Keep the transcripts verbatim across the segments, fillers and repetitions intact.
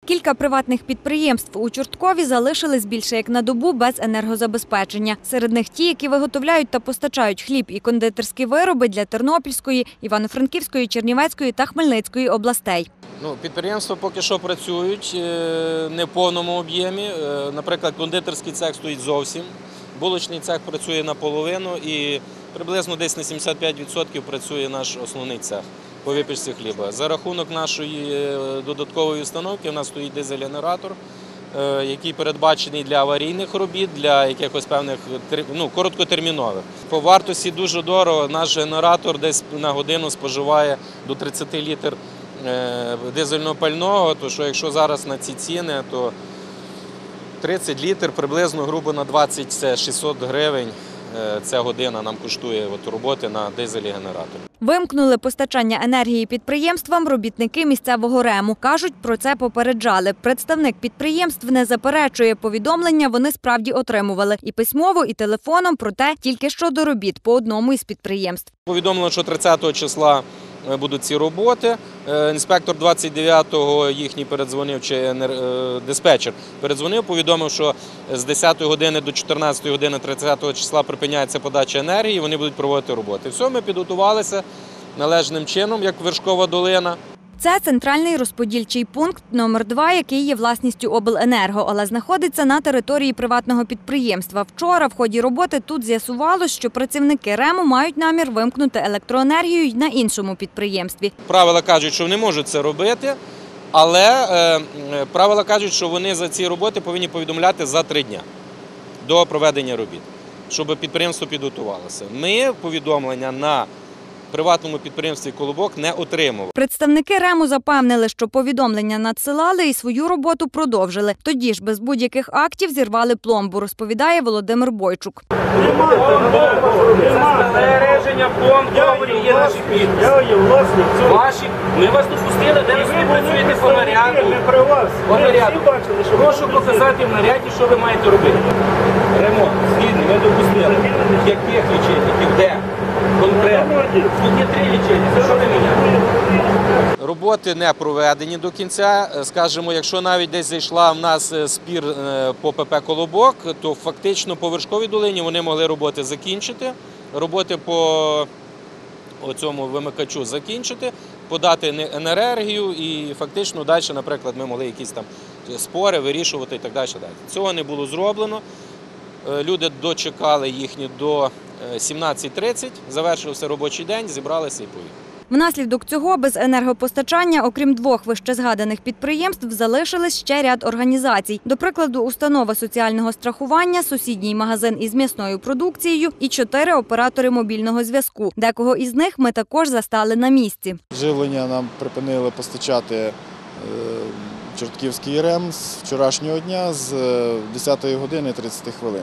Кілька приватних підприємств у Чорткові залишились більше як на добу без енергозабезпечення. Серед них ті, які виготовляють та постачають хліб і кондитерські вироби для Тернопільської, Івано-Франківської, Чернівецької та Хмельницької областей. Ну, підприємства поки що працюють не в повному об'ємі. Наприклад, кондитерський цех стоїть зовсім, булочний цех працює наполовину і приблизно десь на сімдесят п'ять відсотків працює наш основний цех по випічці хліба. За рахунок нашої додаткової установки у нас стоїть дизель-генератор, який передбачений для аварійних робіт, для якихось певних ну, короткотермінових. По вартості дуже дорого, наш генератор десь на годину споживає до тридцяти літрів дизельного пального, то що якщо зараз на ці ціни, то тридцять літрів приблизно грубо на двадцять – це шістсот гривень. Ця година нам коштує от, роботи на дизелі-генераторі. Вимкнули постачання енергії підприємствам робітники місцевого РЕМу. Кажуть, про це попереджали. Представник підприємств не заперечує, повідомлення вони справді отримували. І письмово, і телефоном, проте тільки щодо робіт по одному із підприємств. Повідомлено, що тридцятого числа будуть ці роботи. Інспектор двадцять дев'ятого їхній передзвонив, чи диспетчер передзвонив, повідомив, що з десятої години до чотирнадцятої години тридцятого числа припиняється подача енергії, вони будуть проводити роботи. Все, ми підготувалися належним чином, як Вершкова долина. Це центральний розподільчий пункт номер два, який є власністю обленерго, але знаходиться на території приватного підприємства. Вчора в ході роботи тут з'ясувалося, що працівники РЕМу мають намір вимкнути електроенергію й на іншому підприємстві. Правила кажуть, що вони можуть це робити, але е, правила кажуть, що вони за ці роботи повинні повідомляти за три дні до проведення робіт, щоб підприємство підготувалося. Ми повідомлення на приватному підприємстві «Колобок» не отримували. Представники РЕМу запевнили, що повідомлення надсилали і свою роботу продовжили. Тоді ж без будь-яких актів зірвали пломбу, розповідає Володимир Бойчук. Збереження пломб договорів є наші підписи. Я є власник. Ваші. Ми вас допустили, де ви собі працюєте по наряду. Не при вас. По наряду. бачили, що Прошу показати в наряді, що ви маєте робити. Ремонт. Згідний, ми допустили. Яких лічильників? Де? Конкретно. Тут є три лічильники. Що ви міняєте? Роботи не проведені до кінця. Скажімо, якщо навіть десь зайшла в нас спір по ПП «Колобок», то фактично по Вершковій долині вони могли роботи закінчити, роботи по цьому вимикачу закінчити, подати енергію і фактично далі, наприклад, ми могли якісь там спори вирішувати і так далі. Цього не було зроблено. Люди дочекали їхні до сімнадцятої тридцять, завершився робочий день, зібралися і поїхали. Внаслідок цього без енергопостачання, окрім двох вищезгаданих підприємств, залишились ще ряд організацій. До прикладу, установа соціального страхування, сусідній магазин із м'ясною продукцією і чотири оператори мобільного зв'язку. Декого із них ми також застали на місці. Живлення нам припинили постачати Чортківський РЕМ з вчорашнього дня з десятої години тридцять хвилин.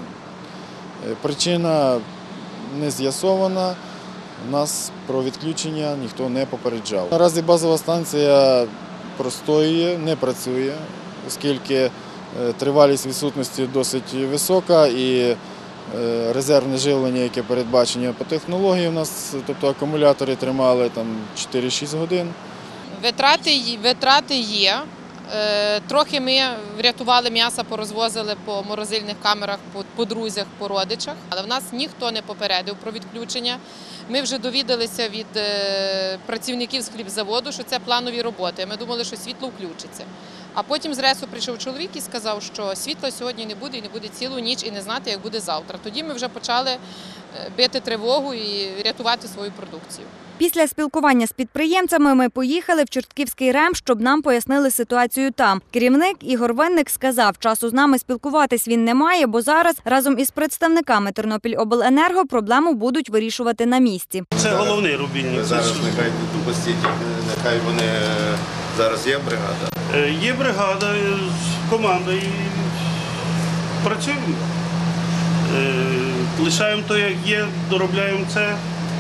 Причина не з'ясована. Нас про відключення ніхто не попереджав. Наразі базова станція простоює, не працює, оскільки тривалість відсутності досить висока і резервне живлення, яке передбачено по технології, у нас, тобто акумулятори тримали там чотири-шість годин. Витрати, витрати є. Трохи ми врятували м'ясо, порозвозили по морозильних камерах, по, по друзях, по родичах. Але в нас ніхто не попередив про відключення. Ми вже довідалися від е, працівників з хлібзаводу, що це планові роботи. Ми думали, що світло включиться. А потім з РЕСу прийшов чоловік і сказав, що світла сьогодні не буде і не буде цілу ніч і не знати, як буде завтра. Тоді ми вже почали бити тривогу і рятувати свою продукцію. Після спілкування з підприємцями ми поїхали в Чортківський РЕМ, щоб нам пояснили ситуацію там. Керівник Ігор Винник сказав, часу з нами спілкуватись він не має, бо зараз разом із представниками Тернопільобленерго проблему будуть вирішувати на місці. Це головний рубільник. Зараз нехай допустіть, нехай вони, зараз є бригада? Є бригада, команда і працюємо. Лишаємо те, як є, доробляємо це.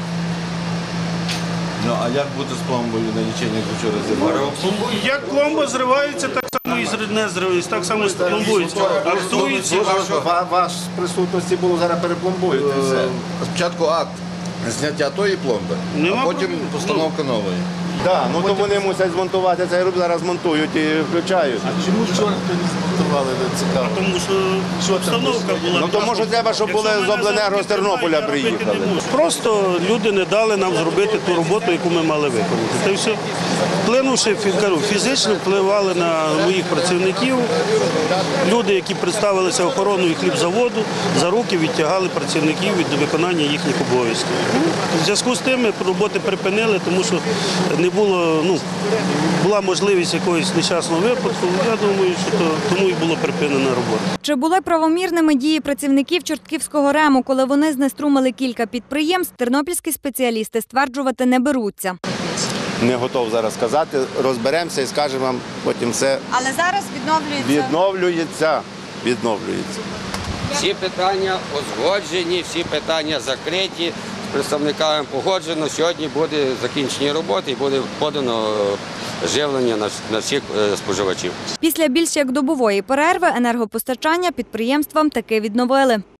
Ну, а як бути з пломбою на лічильнику вчора зірвали? Як пломба зривається, так само і не зривається, так само і пломбується. Актується. Ваш в присутності було зараз перепломбуєте. Спочатку акт зняття тої пломби, Нема а потім проблем. постановка нової. Так, ну то вони мусять змонтувати цей руб, зараз монтують і включають. Чому вчора не змонтували, не цікаво? Тому що установка була. Ну то може треба, щоб були з обленерго з Тернополя приїхали. Просто люди не дали нам зробити ту роботу, яку ми мали виконати. Та й все. Вплинувши кажу, фізично, впливали на моїх працівників. Люди, які представилися охороною хлібзаводу, за руки відтягали працівників від виконання їхніх обов'язків. Ну, в зв'язку з тим ми роботи припинили, тому що не було, ну, була можливість якогось нещасного випадку. Я думаю, що то, тому і було припинена робота. Чи були правомірними дії працівників Чортківського РЕМу, коли вони знеструмили кілька підприємств, тернопільські спеціалісти стверджувати не беруться. Не готов зараз сказати, розберемося і скажемо вам потім все. Але зараз відновлюється. Відновлюється, відновлюється. Всі питання узгоджені, всі питання закриті, з представниками погоджено. Сьогодні буде закінчені роботи і буде подано живлення на, на всіх споживачів. Після більш як добової перерви енергопостачання підприємствам таки відновили.